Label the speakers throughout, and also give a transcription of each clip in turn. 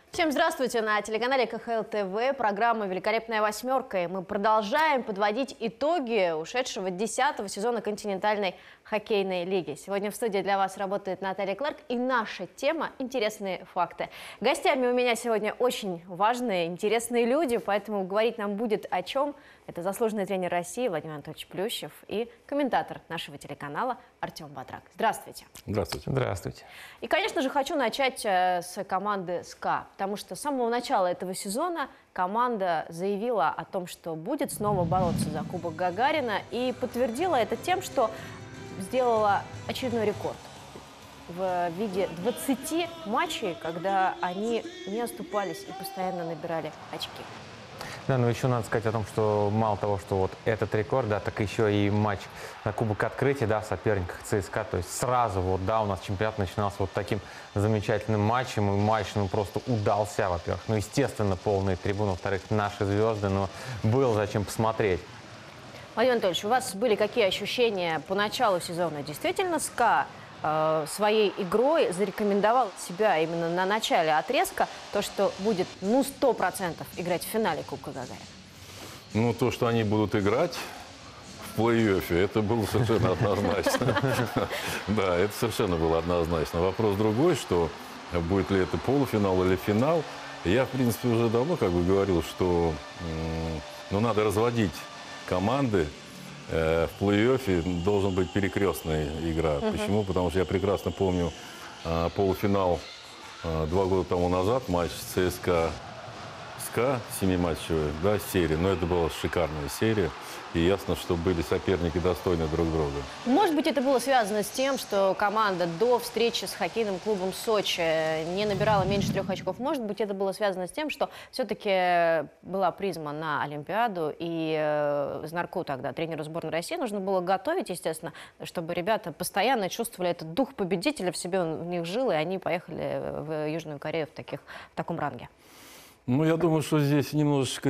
Speaker 1: Всем здравствуйте! На телеканале КХЛ ТВ программа «Великолепная восьмерка». И мы продолжаем подводить итоги ушедшего 10-го сезона континентальной хоккейной лиги. Сегодня в студии для вас работает Наталья Кларк, и наша тема – интересные факты. Гостями у меня сегодня очень важные, интересные люди, поэтому говорить нам будет о чем. Это заслуженный тренер России Владимир Анатольевич Плющев и комментатор нашего телеканала Артем Батрак. Здравствуйте.
Speaker 2: Здравствуйте.
Speaker 3: Здравствуйте.
Speaker 1: И, конечно же, хочу начать с команды СКА, потому что с самого начала этого сезона команда заявила о том, что будет снова бороться за Кубок Гагарина, и подтвердила это тем, что сделала очередной рекорд в виде 20 матчей, когда они не оступались и постоянно набирали очки.
Speaker 3: Да, но еще надо сказать о том, что мало того, что вот этот рекорд, да, так еще и матч на Кубок Открытия, да, в соперниках ЦСКА. То есть сразу вот, да, у нас чемпионат начинался вот таким замечательным матчем. И матч, ну, просто удался, во-первых. Ну, естественно, полные трибуны, во-вторых, наши звезды, но было зачем посмотреть.
Speaker 1: Владимир Анатольевич, у вас были какие ощущения по началу сезона? Действительно, СКА своей игрой зарекомендовал себя именно на начале отрезка, то, что будет, ну, 100% играть в финале Кубка Гагарина?
Speaker 2: Ну, то, что они будут играть в плей-оффе, это было совершенно однозначно. Да, это совершенно было однозначно. Вопрос другой, что будет ли это полуфинал или финал. Я, в принципе, уже давно как бы говорил, что надо разводить команды. В плей-оффе должен быть перекрестная игра. Почему? Потому что я прекрасно помню полуфинал 2 года тому назад, матч ЦСКА-СКА, 7-матчевая, да, серия. Но это была шикарная серия. И ясно, что были соперники достойны друг друга. Может
Speaker 1: быть, это было связано с тем, что команда до встречи с хоккейным клубом Сочи не набирала меньше 3 очков. Может быть, это было связано с тем, что все-таки была призма на Олимпиаду, и Знарку тогда, тренеру сборной России, нужно было готовить, естественно, чтобы ребята постоянно чувствовали этот дух победителя в себе, он в них жил, и они поехали в Южную Корею в таком ранге.
Speaker 2: Ну, я думаю, что здесь немножечко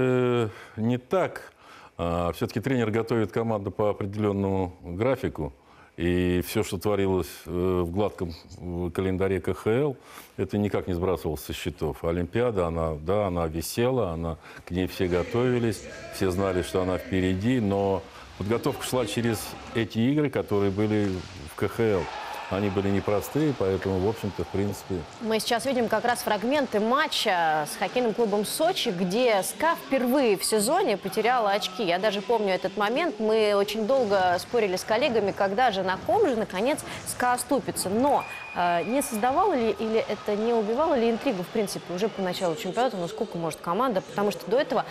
Speaker 2: не так. Все-таки тренер готовит команду по определенному графику. И все, что творилось в гладком календаре КХЛ, это никак не сбрасывалось со счетов. Олимпиада, она висела, к ней все готовились, все знали, что она впереди. Но подготовка шла через эти игры, которые были в КХЛ. Они были непростые, поэтому, в общем-то, в принципе...
Speaker 1: Мы сейчас видим как раз фрагменты матча с хоккейным клубом Сочи, где СКА впервые в сезоне потеряла очки. Я даже помню этот момент. Мы очень долго спорили с коллегами, когда же, на ком же, наконец, СКА оступится. Но не создавало ли или это не убивало ли интригу, в принципе, уже по началу чемпионата, ну сколько может команда? Потому что до этого...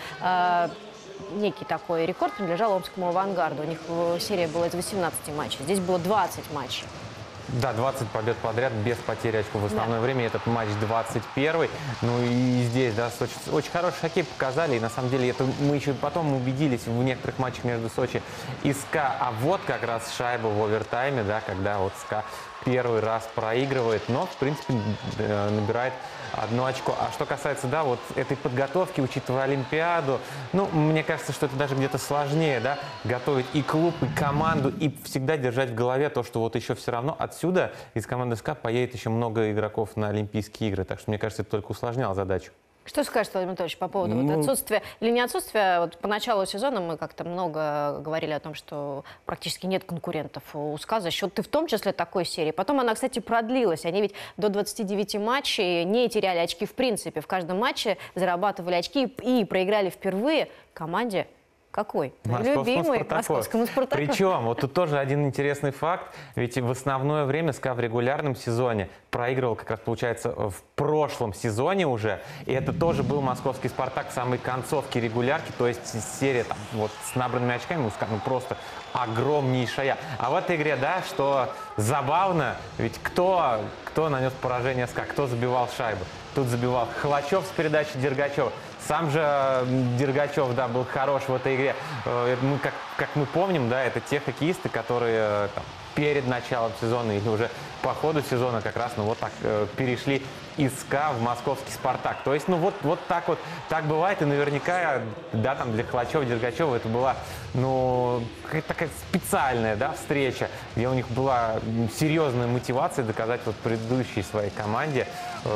Speaker 1: некий такой рекорд принадлежал Омскому «Авангарду». У них серия была из 18 матчей. Здесь было 20 матчей.
Speaker 3: Да, 20 побед подряд без потери очков в основное время. Этот матч 21-й. Ну и здесь, да, Сочи очень хороший хоккей показали. И на самом деле это мы еще потом убедились в некоторых матчах между Сочи и СКА. А вот как раз шайба в овертайме, да, когда вот СКА первый раз проигрывает, но, в принципе, набирает 1 очко. А что касается, да, вот этой подготовки, учитывая Олимпиаду, ну, мне кажется, что это даже где-то сложнее, да, готовить и клуб, и команду, и всегда держать в голове то, что вот еще все равно отсюда из команды СКА поедет еще много игроков на Олимпийские игры. Так что, мне кажется, это только усложняло задачу.
Speaker 1: Что скажете, Владимир Анатольевич, по поводу вот отсутствия или не отсутствия? Вот по началу сезона мы как-то много говорили о том, что практически нет конкурентов у СКА за счет, и в том числе, такой серии. Потом она, кстати, продлилась. Они ведь до 29 матчей не теряли очки в принципе. В каждом матче зарабатывали очки и проиграли впервые команде. Какой? Любимый, московскому «Спартаку».
Speaker 3: Причем, вот тут тоже один интересный факт. Ведь в основное время СКА в регулярном сезоне проигрывал, как раз получается, в прошлом сезоне уже. И это тоже был московский «Спартак» в самой концовке регулярки. То есть серия там, вот, с набранными очками у СКА ну, просто огромнейшая. А в этой игре, да, что забавно, ведь кто нанес поражение СКА, кто забивал шайбу? Тут забивал Холочев с передачи Дергачева. Сам же Дергачев, да, был хорош в этой игре. Мы, как мы помним, да, это те хоккеисты, которые там, перед началом сезона или уже по ходу сезона как раз, ну вот так перешли из СКА в московский «Спартак». То есть, ну вот так бывает, и наверняка, да, там для Хлачева, Дергачева это была, ну, какая-то такая специальная, да, встреча, где у них была серьезная мотивация доказать вот предыдущей своей команде,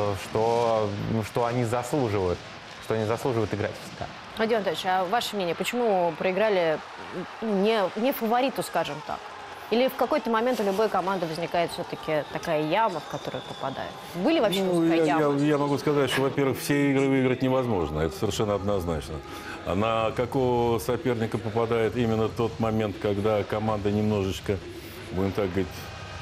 Speaker 3: что они заслуживают играть в СКА.
Speaker 1: Владимир Анатольевич, а ваше мнение, почему проиграли не фавориту, скажем так? Или в какой-то момент у любой команды возникает все-таки такая яма, в которую попадает? Были вообще ямы?
Speaker 2: Я могу сказать, что, во-первых, все игры выиграть невозможно. Это совершенно однозначно. А на какого соперника попадает именно тот момент, когда команда немножечко, будем так говорить,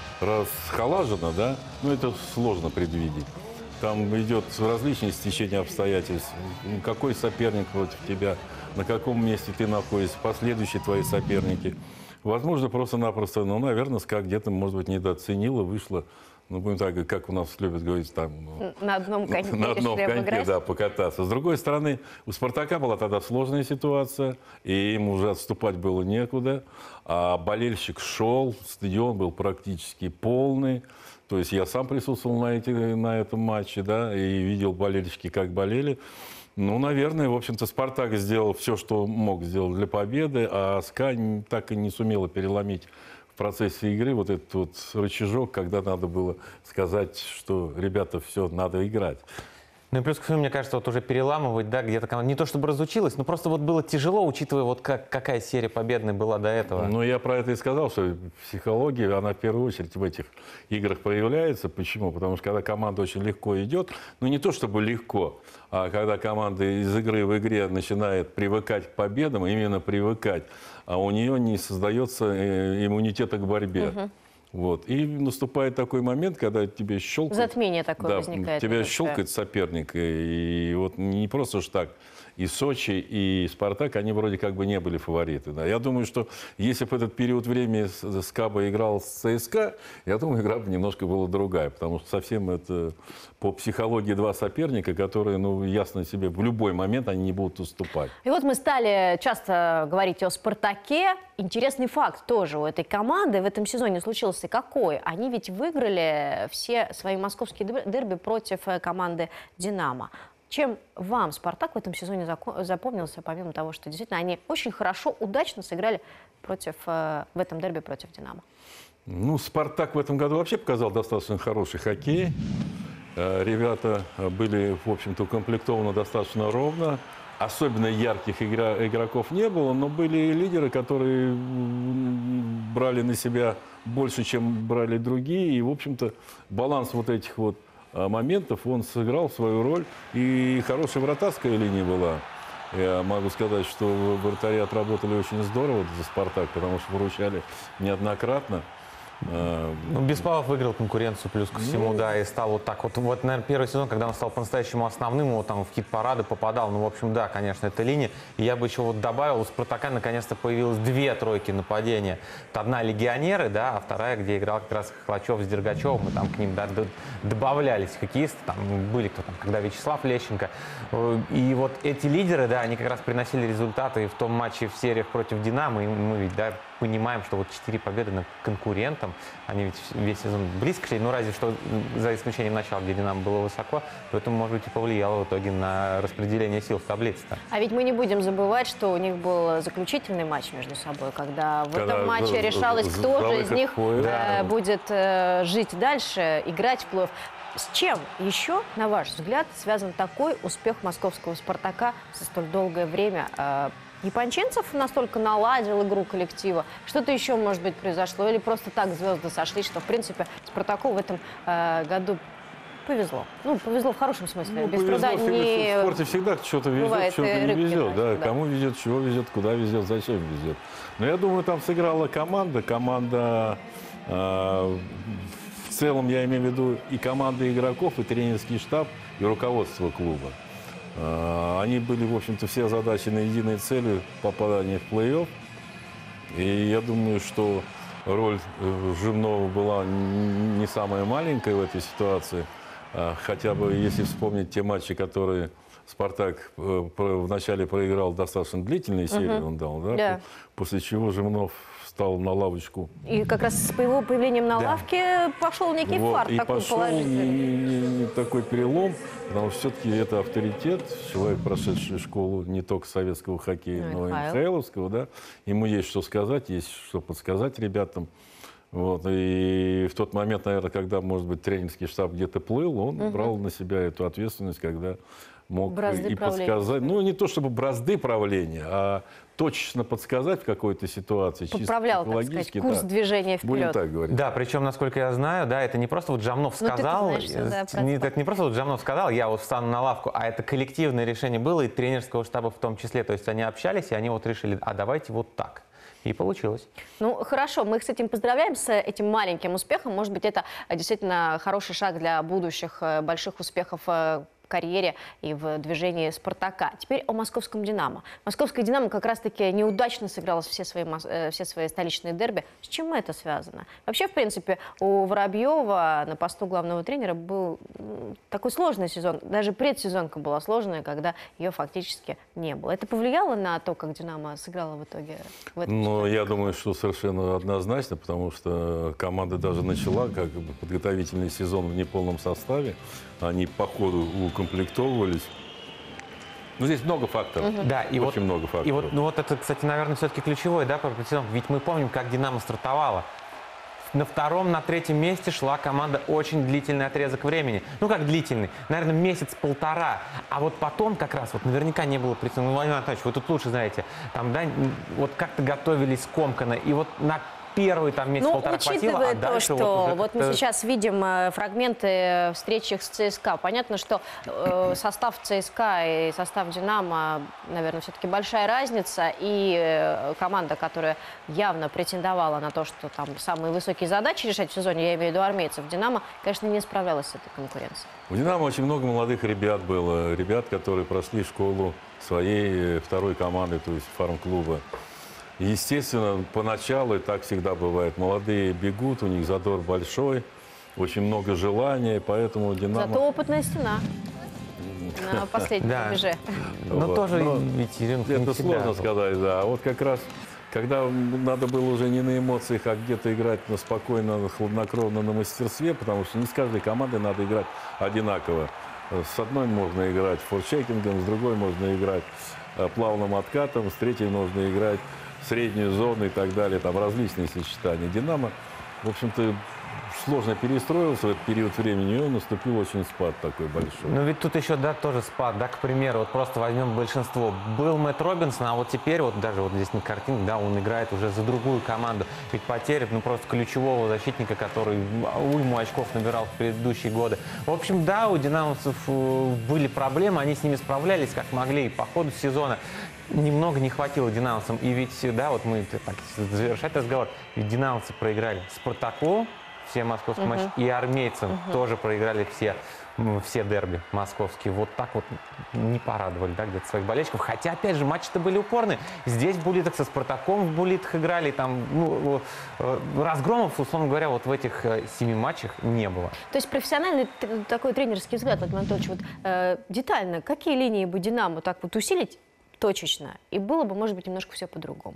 Speaker 2: расхолажена, да? Ну, это сложно предвидеть. Там идет различные стечения обстоятельств. Какой соперник против тебя, на каком месте ты находишься, последующие твои соперники. Возможно, просто-напросто, ну, наверное, СКА где-то, может быть, недооценила, вышла, ну, будем так говорить, как у нас любят говорить, там... Ну,
Speaker 1: на одном коньке
Speaker 2: на одном коньке, да, покататься. С другой стороны, у «Спартака» была тогда сложная ситуация, и им уже отступать было некуда. А болельщик шел, стадион был практически полный. То есть я сам присутствовал на этом матче, да, и видел болельщики, как болели. Ну, наверное, в общем-то, «Спартак» сделал все, что мог сделать для победы, а СКА так и не сумела переломить в процессе игры вот этот вот рычажок, когда надо было сказать, что, ребята, все, надо играть.
Speaker 3: Ну и плюс ко всему, мне кажется, вот уже переламывать, да, где-то команда не то чтобы разучилась, но просто вот было тяжело, учитывая вот какая серия победной была до этого.
Speaker 2: Ну, я про это и сказал, что психология, она в первую очередь в этих играх проявляется. Почему? Потому что когда команда очень легко идет, ну не то чтобы легко, а когда команда из игры в игре начинает привыкать к победам, именно привыкать, а у нее не создается иммунитета к борьбе. Вот. И наступает такой момент, когда тебе щелкает...
Speaker 1: Затмение такое возникает.
Speaker 2: Тебя щелкает соперник. И вот не просто ж так. И Сочи, и «Спартак», они вроде как бы не были фавориты. Да. Я думаю, что если бы этот период времени СКА бы играл с ЦСКА, я думаю, игра бы немножко была другая. Потому что совсем это по психологии два соперника, которые, ну, ясно себе, в любой момент они не будут уступать.
Speaker 1: И вот мы стали часто говорить о «Спартаке». Интересный факт тоже у этой команды в этом сезоне случился какой? Они ведь выиграли все свои московские дерби против команды «Динамо». Чем вам «Спартак» в этом сезоне запомнился, помимо того, что действительно они очень хорошо, удачно сыграли в этом дерби против «Динамо»?
Speaker 2: Ну, «Спартак» в этом году вообще показал достаточно хороший хоккей. Ребята были, в общем-то, укомплектованы достаточно ровно. Особенно ярких игроков не было, но были лидеры, которые брали на себя больше, чем брали другие. И, в общем-то, баланс вот этих вот моментов, он сыграл свою роль. И хорошая вратарская линия была. Я могу сказать, что вратари отработали очень здорово за «Спартак», потому что выручали неоднократно.
Speaker 3: Ну, Беспалов выиграл конкуренцию плюс ко всему, да, и стал вот так вот. Вот, наверное, первый сезон, когда он стал по-настоящему основным, вот там в хит-парады попадал. Ну, в общем, да, конечно, это линия. И я бы еще вот добавил, у «Спартака» наконец-то появилось две тройки нападения. Одна — легионеры, да, а вторая, где играл как раз Хлачев с Дергачевым, и там к ним, да, добавлялись хоккеисты, там были кто там, когда Вячеслав Лещенко. И вот эти лидеры, да, они как раз приносили результаты и в том матче в сериях против «Динамо», и мы ведь, да, понимаем, что вот 4 победы над конкурентом, они ведь весь сезон близко шли, ну разве что за исключением начала, где «Динамо» было высоко, поэтому, может быть, и повлияло в итоге на распределение сил в таблице-то.
Speaker 1: А ведь мы не будем забывать, что у них был заключительный матч между собой, когда в этом матче решалось, кто же из них будет жить дальше, играть в плей-офф. С чем еще, на ваш взгляд, связан такой успех московского «Спартака» за столь долгое время? Япончинцев настолько наладил игру коллектива? Что-то еще, может быть, произошло? Или просто так звезды сошли, что, в принципе, «Спартаку» в этом году повезло? Ну, повезло в хорошем смысле.
Speaker 2: Ну,
Speaker 1: без труда не...
Speaker 2: В спорте всегда что-то везет, что-то не везет. Да. Кому везет, чего везет, куда везет, зачем везет. Но я думаю, там сыграла команда. Команда... В целом, я имею в виду и команда игроков, и тренерский штаб, и руководство клуба. Они были, в общем-то, все озадачены единой целью попадания в плей-офф. И я думаю, что роль Живного была не самая маленькая в этой ситуации. Хотя бы, если вспомнить те матчи, которые «Спартак» вначале проиграл достаточно длительные серии, он дал, да?
Speaker 1: Да.
Speaker 2: После чего Жимнов встал на лавочку.
Speaker 1: И как раз с его появлением на лавке пошел некий фарт
Speaker 2: И
Speaker 1: такой
Speaker 2: пошел
Speaker 1: положительный.
Speaker 2: такой перелом, потому что все-таки это авторитет, человек, прошедший школу не только советского хоккея, но и михайловского, да, ему есть что сказать, есть что подсказать ребятам. Вот. И в тот момент, наверное, когда, может быть, тренерский штаб где-то плыл, он брал на себя эту ответственность, когда мог
Speaker 1: Бразды
Speaker 2: и
Speaker 1: правления.
Speaker 2: подсказать, ну, не то чтобы бразды правления, а точечно подсказать в какой-то ситуации, чисто
Speaker 1: Поправлял, так сказать,
Speaker 2: психологически,
Speaker 1: курс
Speaker 2: да.
Speaker 1: движения
Speaker 2: Будем
Speaker 1: вперед.
Speaker 2: так говорить.
Speaker 3: Да, причем, насколько я знаю, да, это не просто вот Жамнов
Speaker 1: Ну, ты-то
Speaker 3: сказал,
Speaker 1: знаешь всё, да, про
Speaker 3: это не просто вот Жамнов сказал, я вот встану на лавку, а это коллективное решение было и тренерского штаба в том числе. То есть они общались, и они вот решили, а давайте вот так. И получилось.
Speaker 1: Ну, хорошо, мы их с этим поздравляем, с этим маленьким успехом. Может быть, это действительно хороший шаг для будущих больших успехов в карьере и в движении «Спартака». Теперь о московском «Динамо». Московское «Динамо» как раз-таки неудачно сыграло все свои столичные дерби. С чем это связано? Вообще, в принципе, у Воробьева на посту главного тренера был такой сложный сезон. Даже предсезонка была сложная, когда ее фактически не было. Это повлияло на то, как «Динамо» сыграло в итоге в этом
Speaker 2: Ну,
Speaker 1: сезоне?
Speaker 2: я думаю, что совершенно однозначно, потому что команда даже начала как бы подготовительный сезон в неполном составе. Они по ходу укомплектовывались. Ну, здесь много факторов.
Speaker 3: Да, и
Speaker 2: очень много факторов.
Speaker 3: И вот, ну, вот это, кстати, наверное, все-таки ключевое, да, ведь мы помним, как «Динамо» стартовала. На втором, на третьем месте шла команда очень длительный отрезок времени. Ну, как длительный? Наверное, месяц-полтора. А вот потом как раз, вот наверняка не было представлено. Ну, Владимир Анатольевич, вы тут лучше знаете. Там, да, вот как-то готовились скомканно. И вот на первый там месяц-полтора хватило,
Speaker 1: учитывая
Speaker 3: а
Speaker 1: то,
Speaker 3: дальше
Speaker 1: что
Speaker 3: вот уже
Speaker 1: вот мы сейчас видим фрагменты встречи с ЦСКА, понятно, что состав ЦСКА и состав «Динамо», наверное, все-таки большая разница, и команда, которая явно претендовала на то, что там самые высокие задачи решать в сезоне, я имею в виду армейцев, «Динамо», конечно, не справлялась с этой конкуренцией.
Speaker 2: У «Динамо» очень много молодых ребят было. Ребят, которые прошли школу своей второй команды, то есть фарм-клуба. Естественно, поначалу, и так всегда бывает, молодые бегут, у них задор большой, очень много желания, поэтому «Динамо».
Speaker 1: Зато опытная стена на последнем
Speaker 3: Да.
Speaker 1: рубеже.
Speaker 3: Но
Speaker 2: Вот.
Speaker 3: тоже
Speaker 2: Но
Speaker 3: ведь Еленка не
Speaker 2: это
Speaker 3: всегда
Speaker 2: сложно
Speaker 3: был.
Speaker 2: сказать, да. А вот как раз, когда надо было уже не на эмоциях, а где-то играть на спокойно, хладнокровно, на мастерстве, потому что не с каждой командой надо играть одинаково. С одной можно играть форчекингом, с другой можно играть плавным откатом, с третьей можно играть среднюю зону и так далее, там различные сочетания. «Динамо», в общем-то, сложно перестроился в этот период времени, и он наступил очень спад такой большой.
Speaker 3: Ну ведь тут еще, да, тоже спад, да, к примеру, вот просто возьмем большинство. Был Мэтт Робинсон, а вот теперь, вот даже вот здесь на картинке, да, он играет уже за другую команду. Ведь потеря, ну, просто ключевого защитника, который уйму очков набирал в предыдущие годы. В общем, да, у динамовцев были проблемы, они с ними справлялись как могли, и по ходу сезона немного не хватило динамовцам. И ведь, да, вот мы так завершать разговор, ведь динамовцы проиграли «Спартаку», все московские матчи, и армейцам тоже проиграли все дерби московские. Вот так вот не порадовали, да, где-то своих болельщиков. Хотя, опять же, матчи-то были упорные. Здесь в Булитах со «Спартаком» в Булитах играли. Там, ну, разгромов, условно говоря, вот в этих 7 матчах не было.
Speaker 1: То есть профессиональный такой тренерский взгляд, Владимир Анатольевич, вот, детально, какие линии бы «Динамо» так вот усилить точечно, и было бы, может быть, немножко все по-другому?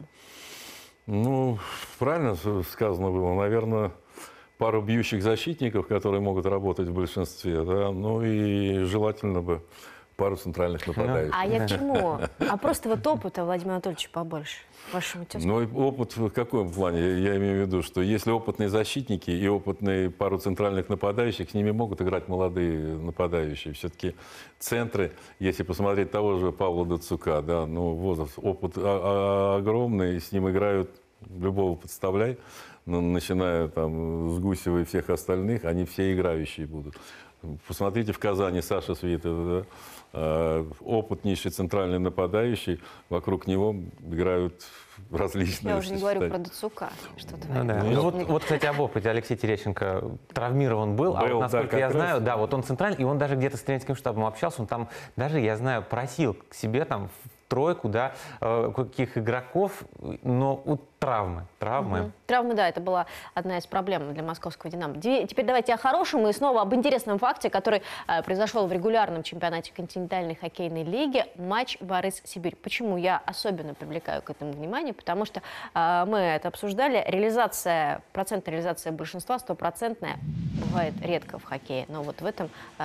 Speaker 2: Ну, правильно сказано было. Наверное, пару бьющих защитников, которые могут работать в большинстве, да, ну и желательно бы пару центральных нападающих.
Speaker 1: А я к чему? А просто вот опыта, Владимир Анатольевич, побольше, вашему тезку.
Speaker 2: Ну, и опыт в каком плане? Я имею в виду, что если опытные защитники и опытные пару центральных нападающих, с ними могут играть молодые нападающие. Все-таки центры, если посмотреть того же Павла Дацука, да, ну, возраст, опыт огромный, с ним играют, любого подставляй, начиная там с Гусева и всех остальных, они все играющие будут. Посмотрите в Казани Саша Свитов, да? Опытнейший центральный нападающий, вокруг него играют различные
Speaker 1: Я уже не говорю
Speaker 2: сочетания.
Speaker 1: про Дацука. Что
Speaker 3: Ну, да. Ну, вот, кстати, об опыте. Алексей Терещенко травмирован был, а
Speaker 2: Был,
Speaker 3: вот,
Speaker 2: да,
Speaker 3: насколько
Speaker 2: как
Speaker 3: я
Speaker 2: раз.
Speaker 3: знаю, да, вот он центральный, и он даже где-то с тренерским штабом общался, он там даже, я знаю, просил к себе там тройку, да, каких игроков, но вот травмы.
Speaker 1: Травмы, да, это была одна из проблем для московского «Динамо». Теперь давайте о хорошем и снова об интересном факте, который произошел в регулярном чемпионате континентальной хоккейной лиги, матч Борис-Сибирь. Почему я особенно привлекаю к этому внимание? Потому что мы это обсуждали. Процент реализации большинства стопроцентная бывает редко в хоккее. Но вот в этом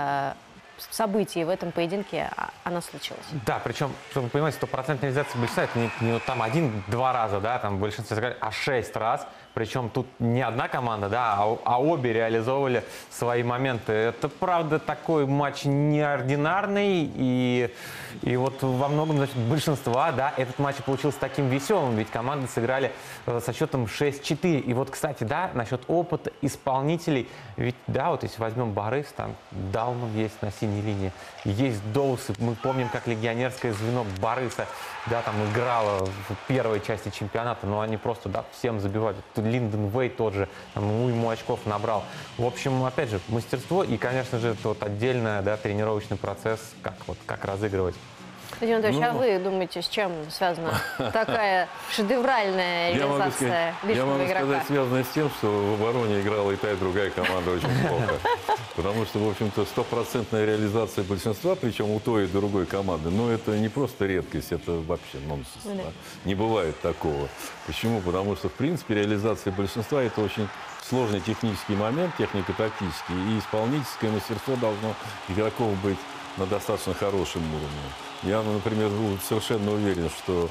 Speaker 1: событии, в этом поединке она случилась.
Speaker 3: Да, причем, чтобы вы понимаете, стопроцентная реализация большинства, это не вот там 1-2 раза, да, там большинство сыграли, а 6 раз. Причем тут не одна команда, да, а обе реализовывали свои моменты. Это, правда, такой матч неординарный. И вот во многом, значит, большинства, да, этот матч получился таким веселым. Ведь команды сыграли со счетом 6-4. И вот, кстати, да, насчет опыта исполнителей. Ведь, да, вот если возьмем Борис, там Дауман есть на синей линии. Есть Доусы. Мы помним, как легионерское звено Бориса, да, там играло в первой части чемпионата. Но они просто, да, всем забивают. Линдон Вей тот же, ему очков набрал. В общем, опять же, мастерство и, конечно же, тот отдельный, да, тренировочный процесс, как разыгрывать.
Speaker 1: Владимир Анатольевич, а вы думаете, с чем связана такая шедевральная реализация лишнего игрока?
Speaker 2: Я могу сказать, связано с тем, что в обороне играла и та, и другая команда очень плохо. Потому что, в общем-то, стопроцентная реализация большинства, причем у той и другой команды, но это не просто редкость, это вообще нонсенс. Да. Не бывает такого. Почему? Потому что, в принципе, реализация большинства – это очень сложный технический момент, технико-тактический, и исполнительское мастерство должно игроков быть на достаточно хорошем уровне. Я, например, был совершенно уверен, что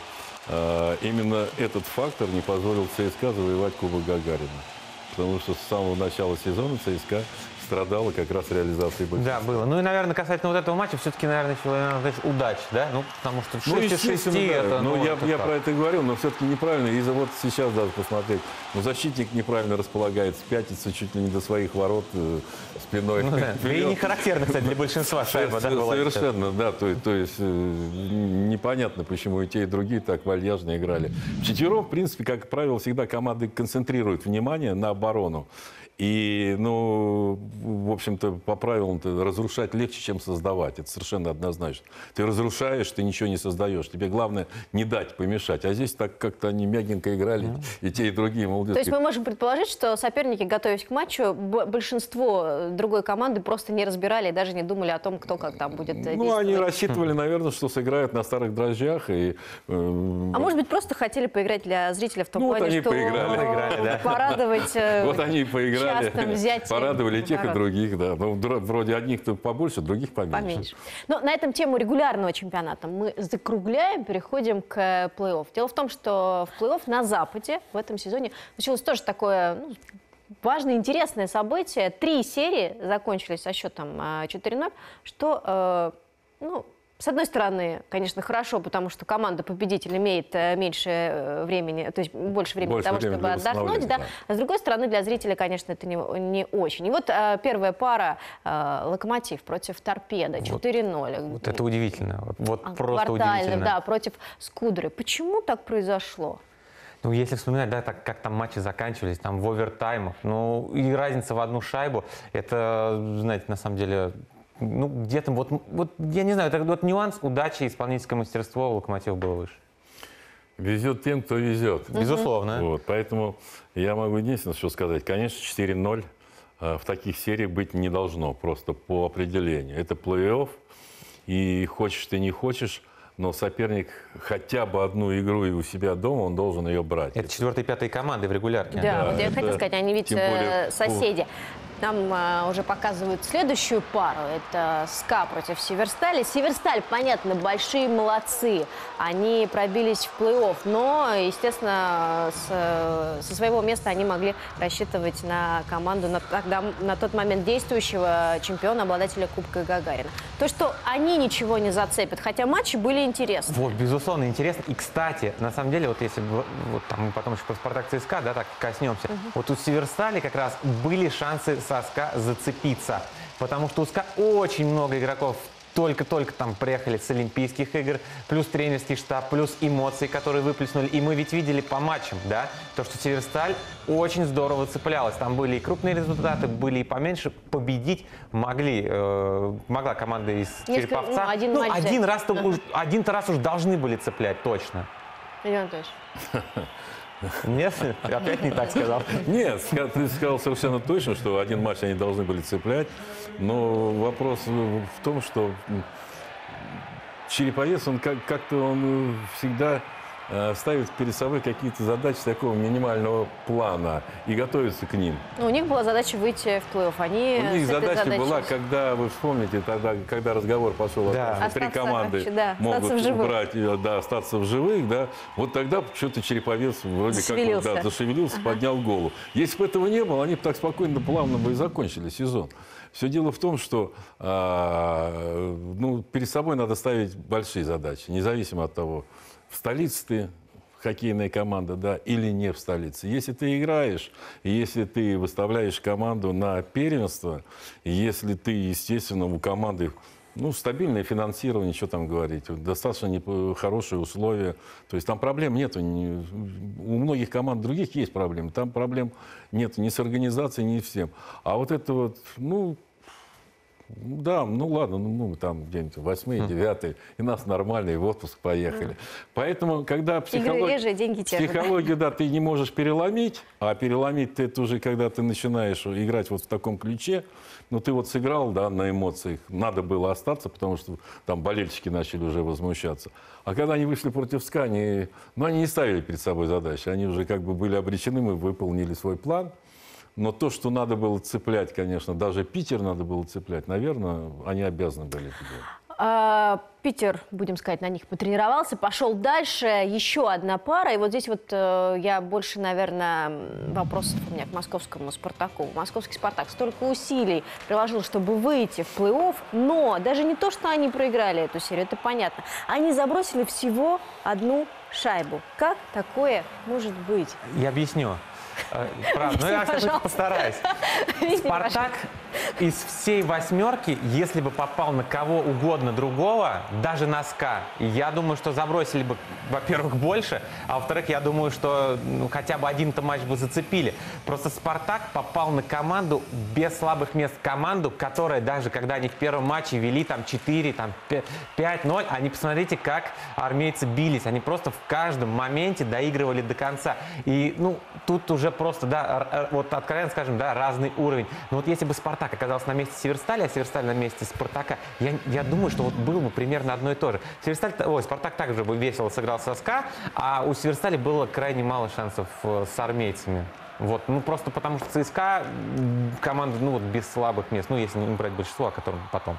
Speaker 2: именно этот фактор не позволил ЦСКА завоевать Кубок Гагарина. Потому что с самого начала сезона ЦСКА страдала как раз реализацией большинства.
Speaker 3: Да, было. Ну и, наверное, касательно вот этого матча, все-таки, наверное, удача, да? Ну, потому что 6 из 6 это...
Speaker 2: Ну, я про это говорил, но все-таки неправильно. И вот сейчас даже посмотреть. Ну, защитник неправильно располагается, пятится чуть ли не до своих ворот спиной.
Speaker 3: Ну, да. И не характерно, кстати, для большинства шайба, да, была.
Speaker 2: Совершенно, да. То есть непонятно, почему и те, и другие так вальяжно играли. Вчетвером, в принципе, как правило, всегда команды концентрируют внимание на оборону. И, ну, в общем-то, по правилам-то разрушать легче, чем создавать. Это совершенно однозначно. Ты разрушаешь, ты ничего не создаешь. Тебе главное не дать помешать. А здесь так как-то они мягенько играли, и те, и другие молодцы.
Speaker 1: То есть мы можем предположить, что соперники, готовясь к матчу, большинство другой команды просто не разбирали и даже не думали о том, кто как там будет действовать.
Speaker 2: Ну, они рассчитывали, наверное, что сыграют на старых дрожжах. И,
Speaker 1: а может быть, просто хотели поиграть для зрителя в том плане,
Speaker 2: вот они
Speaker 1: что
Speaker 2: поиграли,
Speaker 1: порадовать. Вот они и поиграли.
Speaker 2: Порадовали тех и других, да. Ну, вроде одних-то побольше, других поменьше.
Speaker 1: Но на этом тему регулярного чемпионата мы закругляем, переходим к плей-офф. Дело в том, что в плей-офф на Западе в этом сезоне началось тоже такое важное, интересное событие. 3 серии закончились со счетом 4-0, что, с одной стороны, конечно, хорошо, потому что команда-победитель имеет меньше времени, то есть больше времени для того, чтобы отдохнуть. Да. А с другой стороны, для зрителя, конечно, это не очень. И вот первая пара «Локомотив» против «Торпедо» 4-0.
Speaker 3: Вот это удивительно. Вот просто удивительно.
Speaker 1: Да, против «Скудры». Почему так произошло?
Speaker 3: Ну, если вспоминать, да, как там матчи заканчивались, там в овертаймах, ну, и разница в одну шайбу, это, знаете, на самом деле... Ну, где-то, вот я не знаю, это вот нюанс, удачи, исполнительское мастерство у «Локомотива» было выше.
Speaker 2: Везет тем, кто везет.
Speaker 3: Безусловно.
Speaker 2: Вот, поэтому я могу единственное, что сказать. Конечно, 4-0 в таких сериях быть не должно, просто по определению. Это плей-офф, и хочешь ты не хочешь, но соперник хотя бы одну игру и у себя дома, он должен ее брать.
Speaker 3: Это 4-й и 5-й команды в регулярке.
Speaker 1: Да, вот я хотела сказать, они ведь соседи. Нам уже показывают следующую пару. Это СКА против Северстали. Северсталь, понятно, большие молодцы. Они пробились в плей-офф. Но, естественно, со своего места они могли рассчитывать на команду на тот момент действующего чемпиона, обладателя Кубка Гагарина. То, что они ничего не зацепят, хотя матчи были интересны.
Speaker 3: Вот, безусловно, интересно. И, кстати, на самом деле, вот если вот там мы потом еще про «Спартак» ЦСКА, да, так коснемся. Вот у Северстали как раз были шансы со СКА зацепиться. Потому что у СКА очень много игроков только-только там приехали с Олимпийских игр, плюс тренерский штаб, плюс эмоции, которые выплеснули. И мы ведь видели по матчам, да, то, что Северсталь очень здорово цеплялась. Там были и крупные результаты, были и поменьше. Победить могла команда из Череповца. Один раз уж должны были цеплять, точно.
Speaker 1: Илья Анатольевич.
Speaker 3: Нет? Опять не так сказал.
Speaker 2: Нет, ты сказал совершенно точно, что один матч они должны были цеплять. Но вопрос в том, что Череповец, он как-то всегда ставит перед собой какие-то задачи такого минимального плана и готовится к ним.
Speaker 1: У них была задача выйти в плей-офф.
Speaker 2: У них задача была, когда, вы вспомните, тогда, когда разговор пошел о том, что три команды могут убрать, остаться в живых, да, вот тогда что-то Череповец вроде как зашевелился, поднял голову. Если бы этого не было, они бы так спокойно, плавно бы и закончили сезон. Все дело в том, что перед собой надо ставить большие задачи, независимо от того, в столице ты хоккейная команда, да, или не в столице. Если ты играешь, если ты выставляешь команду на первенство, если ты, естественно, у команды стабильное финансирование, что там говорить, достаточно хорошие условия. То есть там проблем нету. У многих команд других есть проблемы. Там проблем нет ни с организацией, ни с всем. А вот это вот, ладно, там где-нибудь 8-й, 9-й, и нас нормально, и в отпуск поехали. Поэтому, когда психологию, да, ты не можешь переломить, а переломить ты это уже, когда ты начинаешь играть вот в таком ключе, ты вот сыграл, да, на эмоциях, надо было остаться, потому что там болельщики начали уже возмущаться. А когда они вышли против СКА, они не ставили перед собой задачи, они уже как бы были обречены, мы выполнили свой план. Но то, что надо было цеплять, конечно, даже Питер надо было цеплять, наверное, они обязаны были это делать.
Speaker 1: Питер, будем сказать, на них потренировался, пошел дальше. Еще одна пара. И вот здесь вот я больше, наверное, вопросов у меня к московскому «Спартаку». Московский «Спартак» столько усилий приложил, чтобы выйти в плей-офф, но даже не то, что они проиграли эту серию, это понятно. Они забросили всего одну шайбу. Как такое может быть?
Speaker 3: Я объясню. Правда, но я все-таки постараюсь. Спартак из всей восьмерки, если бы попал на кого угодно другого, даже на СКА, я думаю, что забросили бы, во-первых, больше, а во-вторых, я думаю, что хотя бы один-то матч бы зацепили. Просто Спартак попал на команду без слабых мест, команду, которая даже когда они в первом матче вели там 4, там 5-0, они, посмотрите, как армейцы бились, они просто в каждом моменте доигрывали до конца. И, тут уже просто, да, вот откровенно скажем, да, разный уровень. Но вот если бы Спартак оказался на месте Северстали, а Северсталь на месте Спартака, я думаю, что вот было бы примерно одно и то же. Спартак также бы весело сыграл со СКА, а у Северстали было крайне мало шансов с армейцами. Вот, просто потому что ЦСКА команда, без слабых мест, если не брать большинство, о котором потом.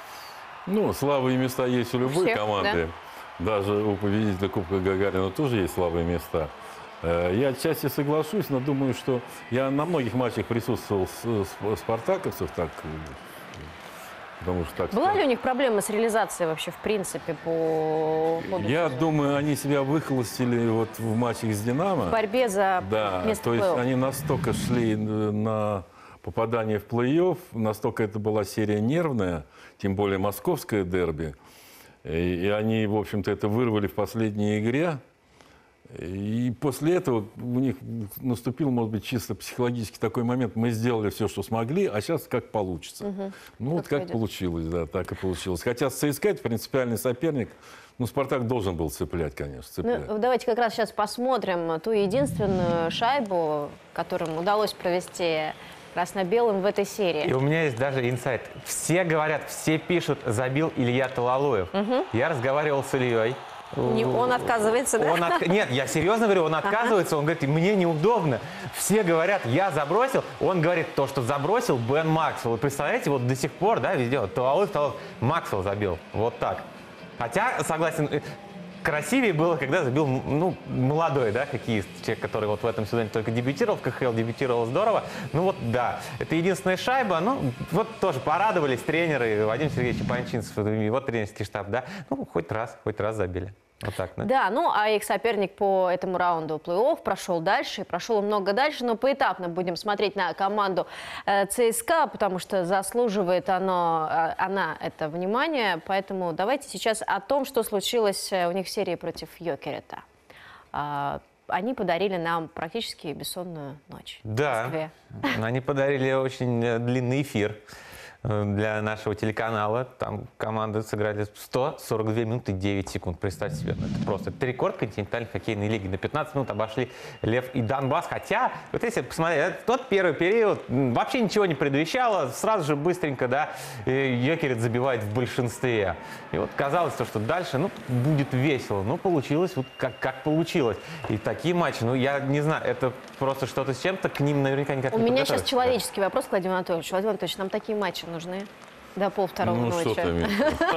Speaker 2: Слабые места есть у любой команды. Да? Даже у победителя Кубка Гагарина тоже есть слабые места. Я отчасти соглашусь, но думаю, что я на многих матчах присутствовал с спартаковцев, потому что
Speaker 1: была ли у них проблема с реализацией вообще, в принципе, по ходу?
Speaker 2: Я думаю, они себя выхолостили вот в матчах с «Динамо».
Speaker 1: В борьбе за место
Speaker 2: то есть они настолько шли на попадание в плей-офф, настолько это была серия нервная, тем более московское дерби. И они, в общем-то, это вырвали в последней игре. И после этого у них наступил, может быть, чисто психологически такой момент. Мы сделали все, что смогли, а сейчас как получится. Вот как получилось, да, так и получилось. Хотя с ЦСКА это принципиальный соперник. Спартак должен был цеплять, конечно.
Speaker 1: Давайте как раз сейчас посмотрим ту единственную шайбу, которую удалось провести красно-белым в этой серии.
Speaker 3: И у меня есть даже инсайт. Все говорят, все пишут, забил Илья Талалуев. Я разговаривал с Ильей.
Speaker 1: Он отказывается, да?
Speaker 3: Нет, я серьезно говорю, он отказывается, он говорит, мне неудобно. Все говорят, я забросил. Он говорит, то, что забросил Бен Максвелл. Представляете, вот до сих пор, да, везде, вот Талалуев, Максвелл забил. Вот так. Хотя, согласен, красивее было, когда забил, молодой, да, хоккеист, человек, который вот в этом сезоне только дебютировал, в КХЛ дебютировал здорово. Да, это единственная шайба, вот тоже порадовались тренеры, Вадим Сергеевич Панчинцев, и вот тренерский штаб, да, хоть раз забили. Вот так, да?
Speaker 1: Да, ну а их соперник по этому раунду плей-офф прошел дальше, и прошел много дальше, но поэтапно будем смотреть на команду ЦСКА, потому что заслуживает она это внимание. Поэтому давайте сейчас о том, что случилось у них в серии против Йокерита. Они подарили нам практически бессонную ночь.
Speaker 3: Да,
Speaker 1: в Москве.
Speaker 3: они подарили очень длинный эфир для нашего телеканала. Там команды сыграли 142 минуты 9 секунд. Представьте себе, ну, это просто это рекорд континентальной хоккейной лиги. На 15 минут обошли Лев и Донбасс. Хотя, вот если посмотреть, тот первый период вообще ничего не предвещало. Сразу же быстренько, да, Йокерит забивает в большинстве. И вот казалось, что дальше, ну, будет весело. Но получилось вот как получилось. И такие матчи, ну, я не знаю, это просто что-то с чем-то, к ним наверняка никак
Speaker 1: У
Speaker 3: не
Speaker 1: меня сейчас
Speaker 3: подготовишься.
Speaker 1: человеческий вопрос к Владимиру Анатольевичу. Владимир Анатольевич, нам такие матчи нужны до полвторого
Speaker 2: Ну,
Speaker 1: ночи.
Speaker 2: что ты имеешь?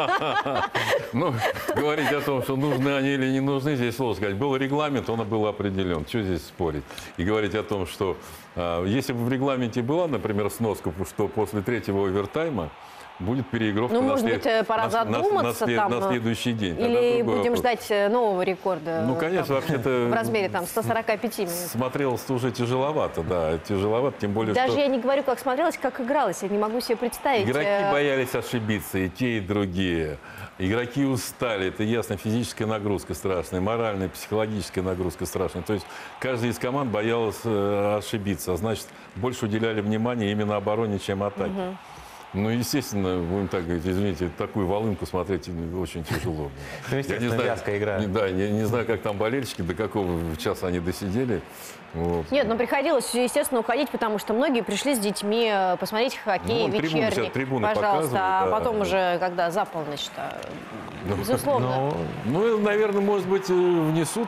Speaker 2: Ну, говорить о том, что нужны они или не нужны, здесь сложно сказать. Был регламент, он был определен. Что здесь спорить? И говорить о том, что если бы в регламенте была, например, сноска, что после третьего овертайма будет переигровка
Speaker 1: Ну, может быть, пора задуматься там,
Speaker 2: на следующий день. Тогда
Speaker 1: Или
Speaker 2: другой
Speaker 1: будем
Speaker 2: вопрос.
Speaker 1: ждать нового рекорда?
Speaker 2: Ну, конечно,
Speaker 1: там,
Speaker 2: вообще-то
Speaker 1: в размере там 145 минут.
Speaker 2: смотрелось уже тяжеловато, да, тяжеловато, тем более,
Speaker 1: Даже
Speaker 2: что
Speaker 1: я не говорю, как смотрелось, как игралось. Я не могу себе представить.
Speaker 2: игроки боялись ошибиться, и те, и другие. Игроки устали, это ясно, физическая нагрузка страшная, моральная, психологическая нагрузка страшная. То есть каждая из команд боялась ошибиться, а значит, больше уделяли внимание именно обороне, чем атаке. Ну, естественно, будем так говорить, извините, такую волынку смотреть очень тяжело.
Speaker 3: Ну, естественно, вязкая игра.
Speaker 2: Да, не знаю, как там болельщики, до какого часа они досидели. Вот.
Speaker 1: Нет, но приходилось, естественно, уходить, потому что многие пришли с детьми посмотреть хоккей
Speaker 2: Ну, трибуны,
Speaker 1: вечерний.
Speaker 2: сейчас трибуны
Speaker 1: Пожалуйста, а
Speaker 2: показывают, да.
Speaker 1: потом уже, когда за полночь, безусловно.
Speaker 2: Ну, наверное, может быть, внесут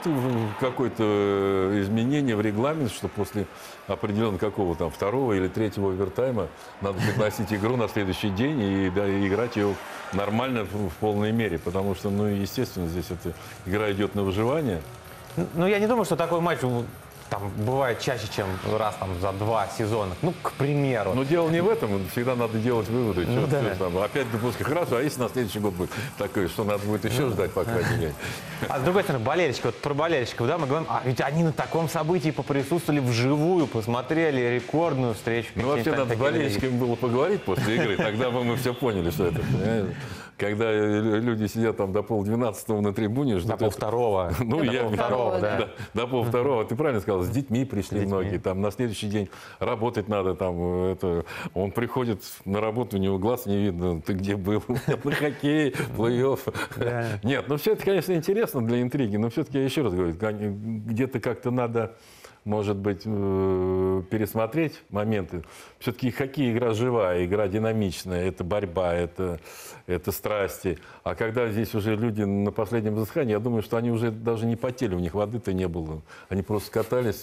Speaker 2: какое-то изменение в регламент, что после определенного какого там второго или третьего овертайма надо переносить игру на следующий день и играть ее нормально в полной мере, потому что, ну, естественно, здесь эта игра идет на выживание.
Speaker 3: Ну, я не думаю, что такой матч там бывает чаще, чем раз там, за 2 сезона. Ну, к примеру.
Speaker 2: Но дело не в этом, всегда надо делать выводы.
Speaker 3: Ну,
Speaker 2: Что,
Speaker 3: да.
Speaker 2: там, опять допускай, хорошо, а если на следующий год будет такое, что надо будет еще ждать, по крайней мере.
Speaker 3: А с другой стороны, болельщики, вот про болельщиков, да, мы говорим, а ведь они на таком событии поприсутствовали вживую, посмотрели рекордную встречу.
Speaker 2: Ну, вообще, надо с болельщиками было поговорить после игры, тогда бы мы все поняли, что это. Понимаете? Когда люди сидят там до 11:30 на трибуне, ждут...
Speaker 3: До полвторого.
Speaker 2: Ну,
Speaker 3: До
Speaker 2: я...
Speaker 3: полвторого, да.
Speaker 2: До полвторого. Ты правильно сказал, с детьми пришли
Speaker 3: детьми.
Speaker 2: многие. Там на следующий день работать надо. Там, это... Он приходит на работу, у него глаз не видно. Ты где был? На хоккей, плей-офф. Нет, ну все это, конечно, интересно для интриги, но все-таки я еще раз говорю, где-то как-то надо, может быть, пересмотреть моменты. Все-таки хоккей игра живая, игра динамичная, это борьба, это страсти. А когда здесь уже люди на последнем издыхании, я думаю, что они уже даже не потели, у них воды-то не было. Они просто катались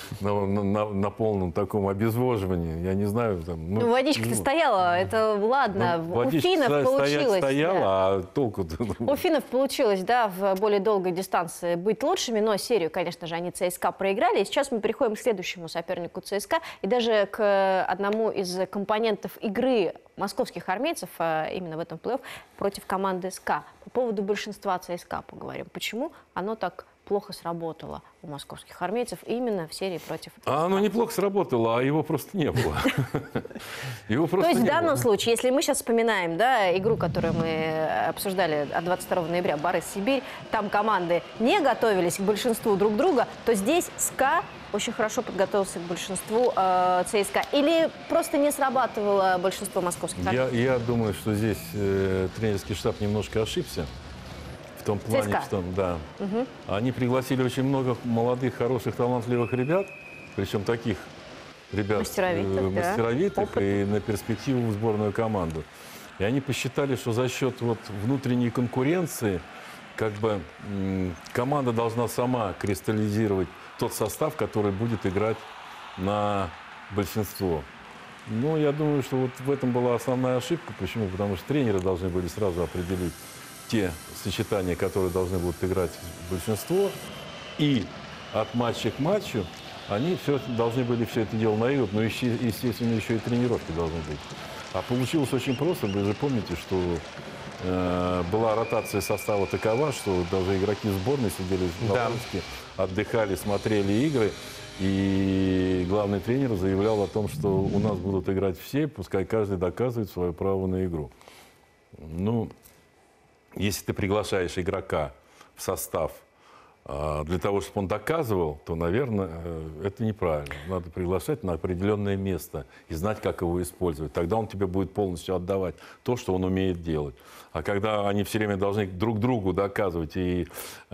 Speaker 2: на полном таком обезвоживании. Я не знаю. Там,
Speaker 1: Ну, водичка-то стояла, это ладно. У финнов получилось.
Speaker 2: стояла,
Speaker 1: да.
Speaker 2: а толку-то...
Speaker 1: У финнов получилось, да, в более долгой дистанции быть лучшими, но серию, конечно же, они ЦСКА проиграли. И сейчас мы переходим к следующему сопернику ЦСКА и даже к одному из компонентов игры московских армейцев, именно в этом плей-офф, против команды СКА. По поводу большинства ЦСКА поговорим. Почему оно так плохо сработало у московских армейцев именно в серии против ЦСКА?
Speaker 2: А оно неплохо сработало, а его просто не было. Его
Speaker 1: То
Speaker 2: просто
Speaker 1: есть в
Speaker 2: не
Speaker 1: данном
Speaker 2: было.
Speaker 1: случае, если мы сейчас вспоминаем, да, игру, которую мы обсуждали от 22 ноября, Борис-Сибирь, там команды не готовились к большинству друг друга, то здесь СКА очень хорошо подготовился к большинству ЦСКА. Или просто не срабатывало большинство московских армейцев?
Speaker 2: Я думаю, что здесь тренерский штаб немножко ошибся. В том плане,
Speaker 1: ЦСКА.
Speaker 2: что да, они пригласили очень много молодых, хороших, талантливых ребят, причем таких ребят
Speaker 1: Мастеровитых, да.
Speaker 2: мастеровитых
Speaker 1: Опытных.
Speaker 2: и на перспективу в сборную команду. И они посчитали, что за счет вот внутренней конкуренции как бы команда должна сама кристаллизировать тот состав, который будет играть на большинство. Ну, я думаю, что вот в этом была основная ошибка. Почему? Потому что тренеры должны были сразу определить те сочетания, которые должны будут играть большинство. И от матча к матчу они должны были все это дело наигрывать, но, естественно, еще и тренировки должны быть. А получилось очень просто. Вы же помните, что была ротация состава такова, что даже игроки сборной сидели в лавочке, отдыхали, смотрели игры. И главный тренер заявлял о том, что у нас будут играть все, пускай каждый доказывает свое право на игру. Ну, если ты приглашаешь игрока в состав для того, чтобы он доказывал, то, наверное, это неправильно. Надо приглашать на определенное место и знать, как его использовать. Тогда он тебе будет полностью отдавать то, что он умеет делать. А когда они все время должны друг другу доказывать и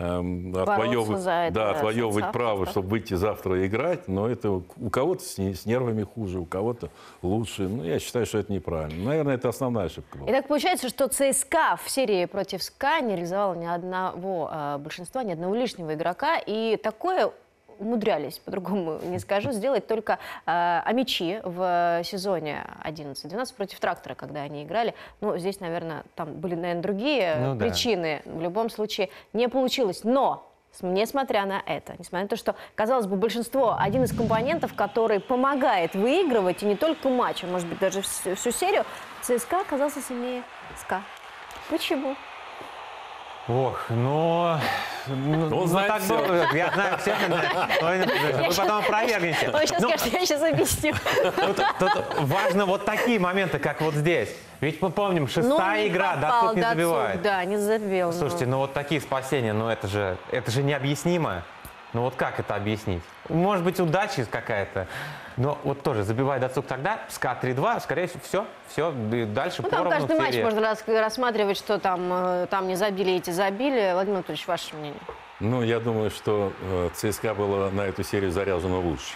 Speaker 2: отвоевывать право, чтобы выйти завтра играть, но это у кого-то с нервами хуже, у кого-то лучше. Ну, я считаю, что это неправильно. Наверное, это основная ошибка была.
Speaker 1: Итак, получается, что ЦСКА в серии против СКА не реализовала ни одного большинства, ни одного лишнего игрока. И такое умудрялись, по-другому не скажу, сделать только Амичи в сезоне 11-12 против Трактора, когда они играли. Ну, здесь, наверное, там были, наверное, другие причины. В любом случае не получилось. Но, несмотря на это, несмотря на то, что, казалось бы, большинство, один из компонентов, который помогает выигрывать, и не только матч, а может быть даже всю серию, ЦСКА оказался сильнее СКА. Почему?
Speaker 3: Ох, ну
Speaker 2: знает
Speaker 3: так
Speaker 2: все.
Speaker 3: было. Я знаю все. Вы потом опровергнете.
Speaker 1: Он сейчас скажет, я сейчас объясню.
Speaker 3: Тут важно вот такие моменты, как вот здесь. Ведь мы помним, шестая игра, Дацук не забивает.
Speaker 1: Да, не забил.
Speaker 3: Слушайте, ну вот такие спасения, ну это же необъяснимо. Ну вот как это объяснить? Может быть, удача какая-то. Но вот тоже забивает Дацук тогда, СКА 3-2, скорее всего, все, дальше
Speaker 1: ну,
Speaker 3: поровну.
Speaker 1: Там каждый матч можно рассматривать, что там не забили, эти забили. Владимир Анатольевич, ваше мнение?
Speaker 2: Ну, я думаю, что ЦСКА было на эту серию заряжено лучше.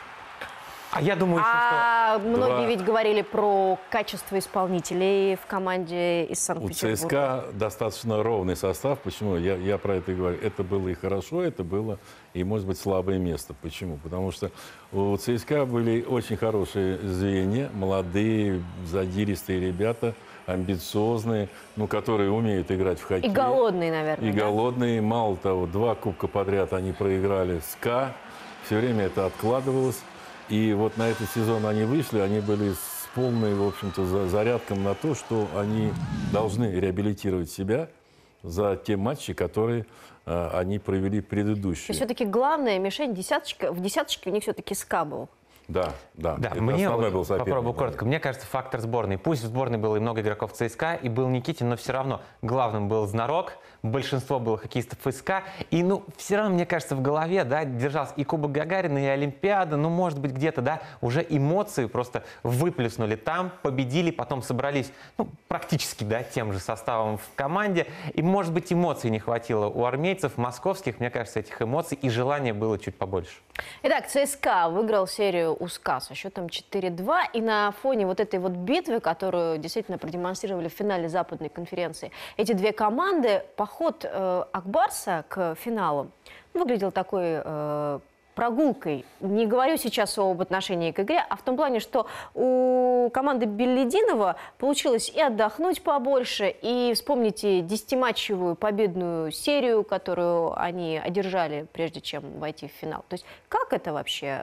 Speaker 3: А я думаю, что...
Speaker 1: Многие ведь говорили про качество исполнителей в команде из Санкт-Петербурга.
Speaker 2: У ЦСКА достаточно ровный состав. Почему? Я про это и говорю. Это было и хорошо, это было и, может быть, слабое место. Почему? Потому что у ЦСКА были очень хорошие звенья, молодые, задиристые ребята, амбициозные, ну, которые умеют играть в хоккей.
Speaker 1: И голодные, наверное.
Speaker 2: И голодные. Мало того, 2 кубка подряд они проиграли СКА. Все время это откладывалось. И вот на этот сезон они вышли, они были с полной, в общем-то, зарядком на то, что они должны реабилитировать себя за те матчи, которые они провели предыдущие.
Speaker 1: То есть все-таки главная мишень в десяточке у них все-таки СКА был.
Speaker 2: Да. Это
Speaker 3: мне
Speaker 2: был соперник.
Speaker 3: Попробую коротко. Мне кажется, фактор сборной. Пусть в сборной было и много игроков ЦСКА, и был Никитин, но все равно главным был Знарок, большинство было хоккеистов СКА. И, все равно, мне кажется, в голове, держался и Кубок Гагарина, и Олимпиада, может быть, где-то, уже эмоции просто выплеснули там, победили, потом собрались, практически, тем же составом в команде. И, может быть, эмоций не хватило у армейцев, московских, мне кажется, этих эмоций и желания было чуть побольше.
Speaker 1: Итак, ЦСКА выиграл серию у СКА со счетом 4-2. И на фоне вот этой вот битвы, которую действительно продемонстрировали в финале Западной конференции, эти две команды, поход Акбарса к финалу выглядел такой прогулкой. Не говорю сейчас об отношении к игре, а в том плане, что у команды Беллидинова получилось и отдохнуть побольше, и вспомните 10-матчевую победную серию, которую они одержали, прежде чем войти в финал. То есть как это вообще?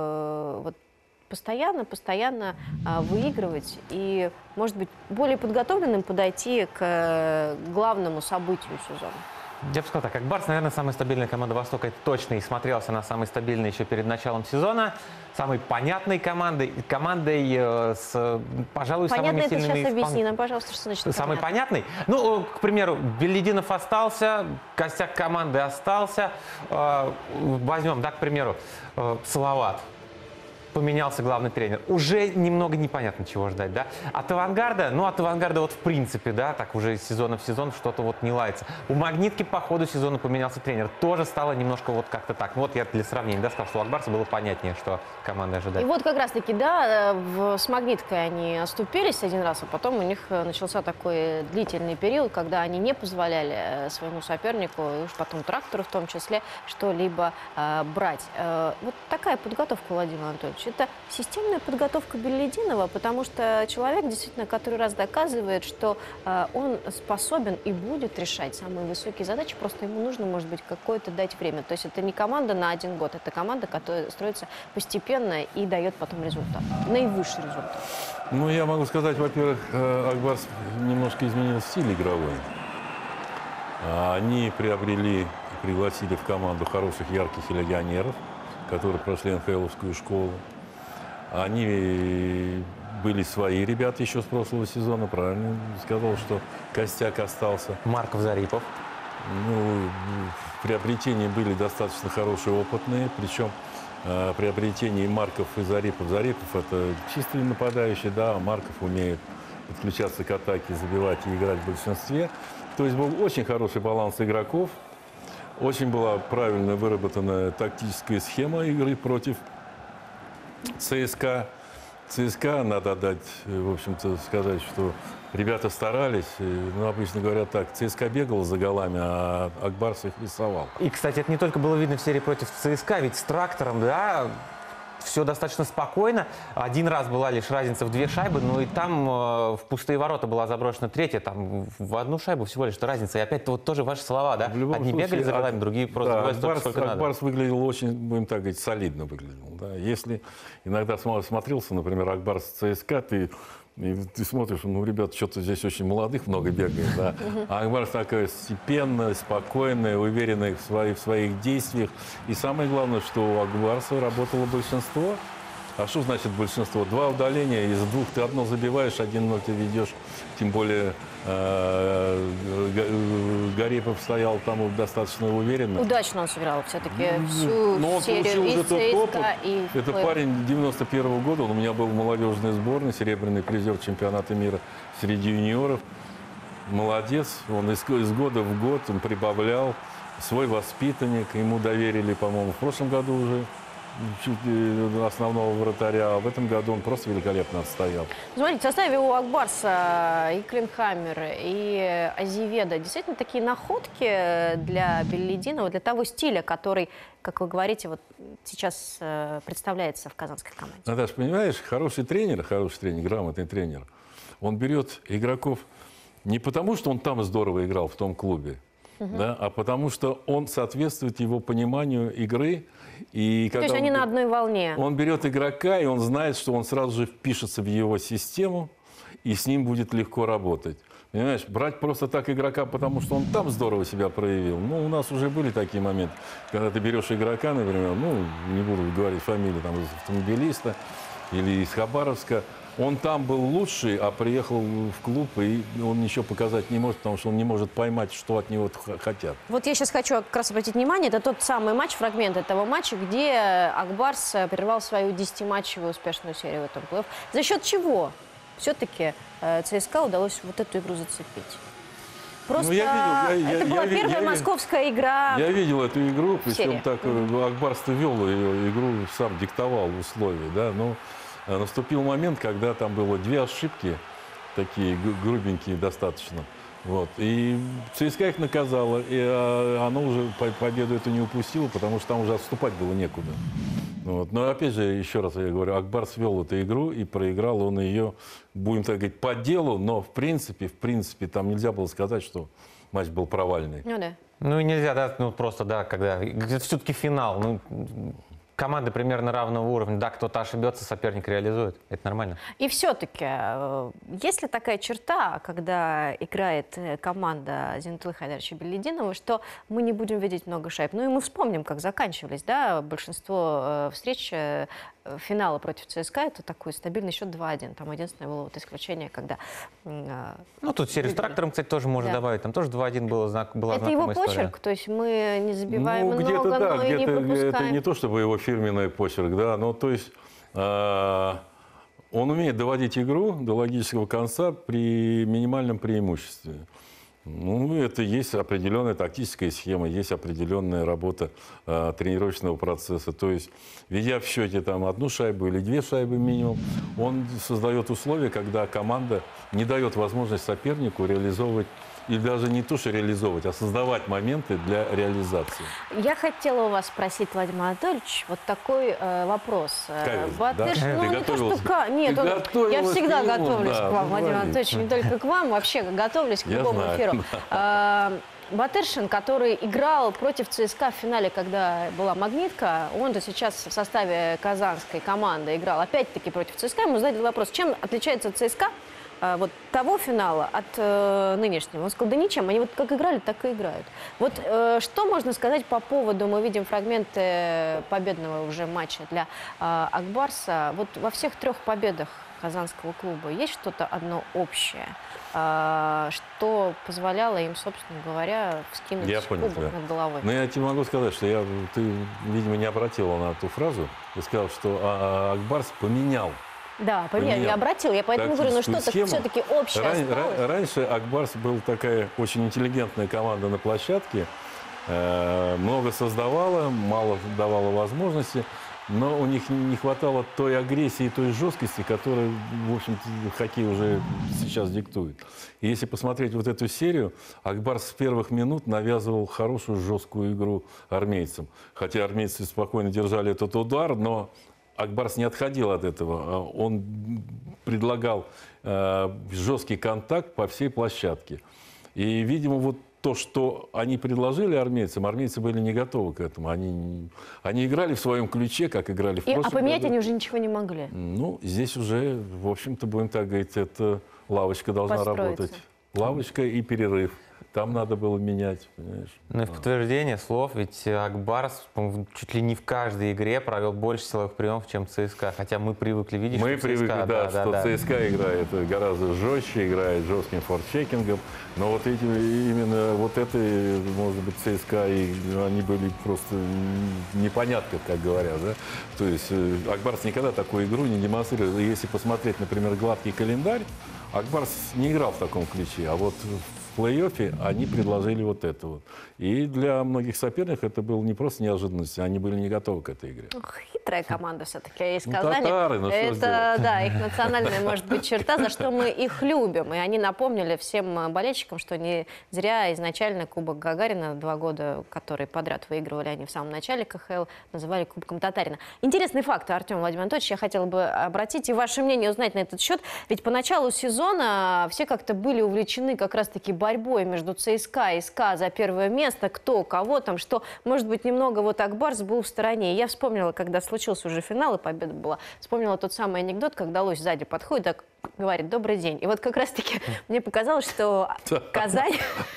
Speaker 1: Постоянно выигрывать и, может быть, более подготовленным подойти к главному событию сезона?
Speaker 3: Я бы сказал так, Акбарс, наверное, самая стабильная команда Востока, это точно, и смотрелся она самой стабильной еще перед началом сезона, самой понятной командой с, пожалуй, самыми сильными...
Speaker 1: Понятно, это сейчас объясни нам, пожалуйста, что значит
Speaker 3: самый понятный? К примеру, Беллидинов остался, костяк команды остался. Возьмем, к примеру, Салават. Поменялся главный тренер. Уже немного непонятно, чего ждать, От Авангарда, от Авангарда в принципе, так уже из сезона в сезон что-то не лается. У Магнитки по ходу сезона поменялся тренер. Тоже стало немножко как-то так. Я для сравнения, сказал, что у Акбарса было понятнее, что команда ожидает.
Speaker 1: И как раз-таки, с Магниткой они оступились один раз, а потом у них начался такой длительный период, когда они не позволяли своему сопернику, и уж потом Трактору в том числе, что-либо брать. Вот такая подготовка, Владимир Анатольевич. Это системная подготовка Беллидинова, потому что человек, действительно, который раз доказывает, что он способен и будет решать самые высокие задачи, просто ему нужно, может быть, какое-то дать время. То есть это не команда на 1 год, это команда, которая строится постепенно и дает потом результат, наивысший результат.
Speaker 2: Я могу сказать, во-первых, Акбарс немножко изменил стиль игровой. Они пригласили в команду хороших, ярких легионеров, которые прошли НХЛовскую школу. Они были свои ребята еще с прошлого сезона, правильно сказал, что костяк остался.
Speaker 3: Марков, Зарипов.
Speaker 2: Ну, приобретения были достаточно хорошие, опытные, причем приобретение Марков и Зарипов. Зарипов – это чистый нападающий, да, а Марков умеет подключаться к атаке, забивать и играть в большинстве. То есть был очень хороший баланс игроков, очень была правильно выработана тактическая схема игры против ЦСКА. ЦСКА, надо отдать, в общем-то, сказать, что ребята старались. Ну, обычно говорят так, ЦСКА бегал за голами, а Акбарс их рисовал.
Speaker 3: И, кстати, это не только было видно в серии против ЦСКА, ведь с трактором, да, все достаточно спокойно. Один раз была лишь разница в 2 шайбы, но и там в пустые ворота была заброшена 3-я, там в 1 шайбу всего лишь разница. И опять вот тоже ваши слова, да? Одни бегали за голами, другие просто забивали столько, сколько надо.
Speaker 2: Акбарс выглядел очень, будем так говорить, солидно выглядел. Да? Если иногда смотрелся, например, Акбарс ЦСКА, ты смотришь, ну, ребята, что-то здесь очень молодых много бегает, да. А Акбарс такая степенная, спокойная, уверенная в своих действиях. И самое главное, что у Акбарса работало большинство. А что значит большинство? 2 удаления, из 2 ты одно забиваешь, 1-0 ты ведешь. Тем более Гарипов стоял там достаточно уверенно.
Speaker 1: Удачно он сыграл все-таки всю
Speaker 2: Но он
Speaker 1: серию
Speaker 2: получил
Speaker 1: и
Speaker 2: уже тот опыт.
Speaker 1: ЦСКА, и
Speaker 2: Это парень 91-го года, он у меня был в молодежной сборной, серебряный призер чемпионата мира среди юниоров. Молодец, он из года в год он прибавлял, свой воспитанник, ему доверили, по-моему, в прошлом году уже чуть основного вратаря, а в этом году он просто великолепно отстоял.
Speaker 1: Смотрите, в составе у Акбарса и Клинхаммер, и Азеведа действительно такие находки для Беллидинова, для того стиля, который, как вы говорите, вот сейчас представляется в казанской команде.
Speaker 2: Наташа, понимаешь, хороший тренер, грамотный тренер, он берет игроков не потому, что он там здорово играл в том клубе, да, а потому что он соответствует его пониманию игры. И
Speaker 1: то есть они на одной волне.
Speaker 2: Он берет игрока, и он знает, что он сразу же впишется в его систему, и с ним будет легко работать. Понимаешь, брать просто так игрока, потому что он там здорово себя проявил. Ну, у нас уже были такие моменты, когда ты берешь игрока, например, ну, не буду говорить фамилию, там, из Автомобилиста или из Хабаровска, он там был лучший, а приехал в клуб, и он ничего показать не может, потому что он не может поймать, что от него хотят.
Speaker 1: Вот я сейчас хочу как раз обратить внимание, это тот самый матч, фрагмент этого матча, где Акбарс прервал свою 10-матчевую успешную серию в этом плей-офф. За счет чего все-таки ЦСКА удалось вот эту игру зацепить? Просто это была первая московская игра.
Speaker 2: Я видел эту игру, причем так Акбарс-то вел ее игру, сам диктовал условия, да, но наступил момент, когда там было 2 ошибки, такие грубенькие достаточно. Вот. И ЦСКА их наказала, и оно уже победу эту не упустило, потому что там уже отступать было некуда. Вот. Но опять же, еще раз я говорю, Акбарс вел эту игру, и проиграл он ее, будем так говорить, по делу, но в принципе, там нельзя было сказать, что матч был провальный.
Speaker 1: Ну да.
Speaker 3: Ну и нельзя, да, ну просто, да, когда все-таки финал, ну, команды примерно равного уровня. Да, кто-то ошибется, соперник реализует. Это нормально.
Speaker 1: И все-таки, есть ли такая черта, когда играет команда Зенитулы Хайдаровича Беллидинова, что мы не будем видеть много шайб? Ну и мы вспомним, как заканчивались, да, большинство встреч финала против ЦСКА, это такой стабильный счет 2-1. Там единственное было вот исключение, когда...
Speaker 3: Ну, тут серию с трактором, кстати, тоже можно добавить. Там тоже 2-1 была знакомая история.
Speaker 1: Это его почерк, то есть мы не забиваем
Speaker 2: много,
Speaker 1: да, но и не пропускаем.
Speaker 2: Это не то, чтобы его фирменный почерк, да, но то есть он умеет доводить игру до логического конца при минимальном преимуществе. Ну, это есть определенная тактическая схема, есть определенная работа тренировочного процесса. То есть, ведя в счете там 1 шайбу или 2 шайбы минимум, он создает условия, когда команда не дает возможность сопернику реализовывать, или даже не то, что реализовывать, а создавать моменты для реализации.
Speaker 1: Я хотела у вас спросить, Владимир Анатольевич, вот такой вопрос.
Speaker 2: Батыш,
Speaker 1: да? Ну, не то, что... Нет, я всегда готовлюсь к вам, Владимир Анатольевич, не только к вам, вообще готовлюсь к любому эфиру. Батыршин, который играл против ЦСКА в финале, когда была «Магнитка», он-то сейчас в составе казанской команды играл опять-таки против ЦСКА. Ему задали вопрос, чем отличается ЦСКА вот того финала от нынешнего? Он сказал, да ничем, они вот как играли, так и играют. Вот что можно сказать по поводу, мы видим фрагменты победного уже матча для Ак-Барса. Вот во всех 3 победах казанского клуба есть что-то одно общее, что позволяло им, собственно говоря, вскинуть кубок над головой?
Speaker 2: Но я тебе могу сказать, что ты, видимо, не обратила на ту фразу. Ты сказал, что Ак-Барс поменял.
Speaker 1: Да, поменял. Я обратил. Я поэтому говорю, ну что-то все-таки общее осталось.
Speaker 2: Раньше Ак-Барс был такая очень интеллигентная команда на площадке. Много создавала, мало давала возможности. Но у них не хватало той агрессии, той жесткости, которую, в общем-то, хоккей уже сейчас диктует. И если посмотреть вот эту серию, Ак-Барс с первых минут навязывал хорошую жесткую игру армейцам. Хотя армейцы спокойно держали этот удар, но Ак-Барс не отходил от этого. Он предлагал жесткий контакт по всей площадке. И, видимо, вот то, что они предложили армейцам, армейцы были не готовы к этому. Они играли в своем ключе, как играли в прошлом году.
Speaker 1: А поменять они уже ничего не могли?
Speaker 2: Ну, здесь уже, в общем-то, будем так говорить, это лавочка должна работать. Лавочка и перерыв. Там надо было менять, понимаешь?
Speaker 3: Ну и в подтверждение слов, ведь Ак-Барс чуть ли не в каждой игре провел больше силовых приемов, чем ЦСКА. Хотя мы привыкли видеть,
Speaker 2: что
Speaker 3: ЦСКА,
Speaker 2: что ЦСКА играет гораздо жестче, играет жестким форчекингом. Но вот именно вот это, может быть, ЦСКА, они были просто непонятки, как говорят. Да? То есть Ак-Барс никогда такую игру не демонстрировал. Если посмотреть, например, гладкий календарь, Ак-Барс не играл в таком ключе. А вот в плей-оффе они предложили вот это вот. И для многих соперников это было не просто неожиданность, они были не готовы к этой игре.
Speaker 1: Хитрая команда все-таки из Казани.
Speaker 2: Татары,
Speaker 1: это, да, их национальная, может быть, черта, за что мы их любим. И они напомнили всем болельщикам, что не зря изначально Кубок Гагарина 2 года, которые подряд выигрывали они в самом начале КХЛ, называли Кубком Татарина. Интересный факт, Артем Владимирович Анатольевич, я хотела бы обратить и ваше мнение узнать на этот счет. Ведь по началу сезона все как-то были увлечены как раз-таки борьбой между ЦСКА и СКА за первое место, кто, кого там, что, может быть, немного вот Ак-Барс был в стороне. Я вспомнила, когда случился уже финал и победа была, вспомнила тот самый анекдот, когда Лось сзади подходит, так говорит: добрый день. И вот как раз-таки мне показалось, что Казань...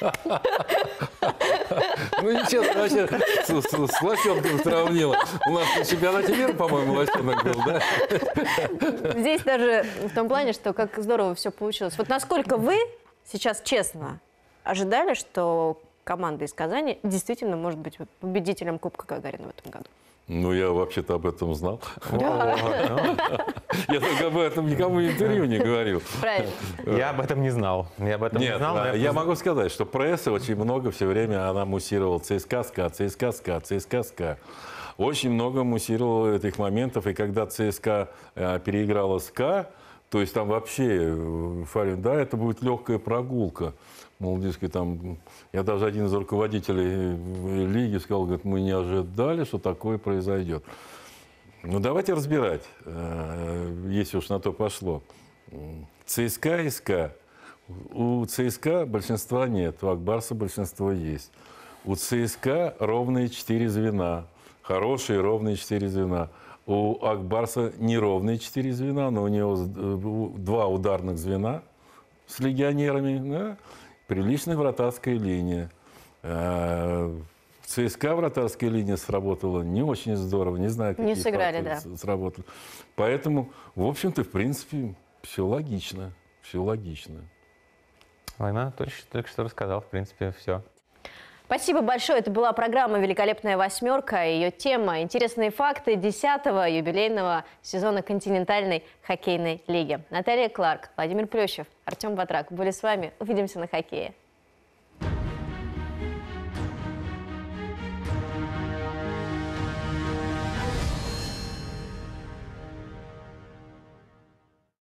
Speaker 2: Ну ничего, вообще с лосенком сравнила. У нас на чемпионате мира, по-моему, лосенок был, да?
Speaker 1: Здесь даже в том плане, что как здорово все получилось. Вот насколько вы сейчас честно ожидали, что команда из Казани действительно может быть победителем Кубка Гагарина в этом году?
Speaker 2: Ну, я вообще-то об этом знал. Я только об этом никому в интервью не говорил.
Speaker 1: Правильно.
Speaker 3: Я об этом не знал.
Speaker 2: Нет, я могу сказать, что пресса очень много все время она муссировала ЦСКА, СКА, ЦСКА, СКА, ЦСКА, СКА. Очень много муссировала этих моментов. И когда ЦСКА переиграла СКА, то есть там вообще, да, это будет легкая прогулка. Мол, дескать, там, я даже один из руководителей лиги сказал, говорит, мы не ожидали, что такое произойдет. Ну, давайте разбирать, если уж на то пошло. ЦСКА и СКА. У ЦСКА большинства нет, у Ак-Барса большинство есть. У ЦСКА ровные 4 звена, хорошие ровные 4 звена. У Ак-Барса неровные 4 звена, но у него 2 ударных звена с легионерами, да? Приличная вратарская линия. В ЦСКА вратарская линия сработала не очень здорово. Не знаю, как сработали. Поэтому, в общем-то, в принципе, все логично. Все логично.
Speaker 3: Владимир Анатольевич только что рассказал, в принципе, все.
Speaker 1: Спасибо большое. Это была программа «Великолепная восьмерка». Ее тема – интересные факты 10-го юбилейного сезона континентальной хоккейной лиги. Наталья Кларк, Владимир Плющев, Артем Батрак были с вами. Увидимся на хоккее.